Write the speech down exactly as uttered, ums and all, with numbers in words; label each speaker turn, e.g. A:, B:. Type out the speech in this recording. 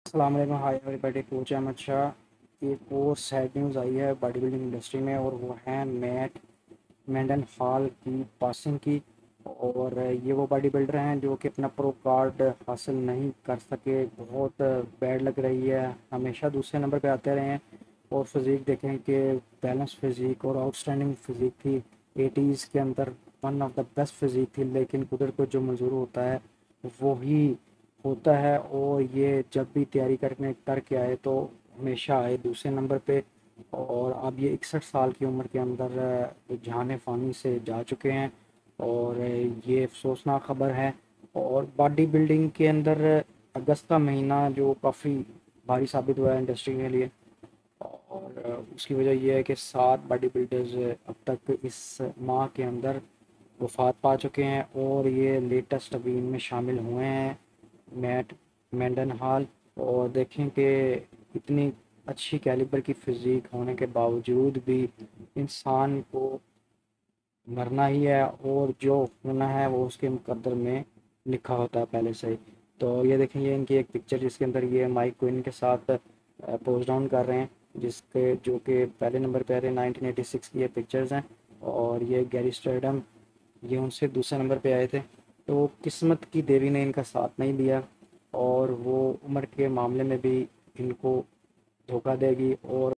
A: अस्सलाम वालेकुम, hi everybody. Coach Ahmad Shah. एक और सैड न्यूज़ आई है बॉडी बिल्डिंग इंडस्ट्री में, और वो है मैट मेंडन हॉल की पासिंग की। और ये वो बॉडी बिल्डर हैं जो कि अपना प्रो कार्ड हासिल नहीं कर सके। बहुत बैड लग रही है, हमेशा दूसरे नंबर पे आते रहे हैं। और फिज़ीक देखें कि बैलेंस फिज़ीक और आउटस्टैंडिंग फिज़ीक थी। एटीज़ के अंदर one of the best physique थी, लेकिन कुदरत को जो मंजूर होता है वो ही होता है। और ये जब भी तैयारी करने करके आए तो हमेशा आए दूसरे नंबर पे। और अब ये इकसठ साल की उम्र के अंदर अ, जहान फ़ानी से जा चुके हैं। और अ, ये अफसोसनाक ख़बर है। और बॉडी बिल्डिंग के अंदर अगस्त का महीना जो काफ़ी भारी साबित हुआ है इंडस्ट्री के लिए। और अ, उसकी वजह यह है कि सात बॉडी बिल्डर्स अब तक इस माह के अंदर वफात पा चुके हैं, और ये लेटेस्ट अभी इनमें शामिल हुए हैं मैट मेंडन हॉल। और देखें कि इतनी अच्छी कैलिबर की फिज़ीक होने के बावजूद भी इंसान को मरना ही है, और जो होना है वो उसके मुकद्दर में लिखा होता है पहले से ही। तो ये देखें, ये इनकी एक पिक्चर जिसके अंदर ये माइक क्विन के साथ पोज डाउन कर रहे हैं, जिसके जो कि पहले नंबर पे आ रहे नाइनटीन एटी सिक्स की ये पिक्चर्स हैं। और ये गैरी स्टेडम, ये उनसे दूसरे नंबर पे आए थे। तो किस्मत की देवी ने इनका साथ नहीं दिया, और वो उम्र के मामले में भी इनको धोखा देगी। और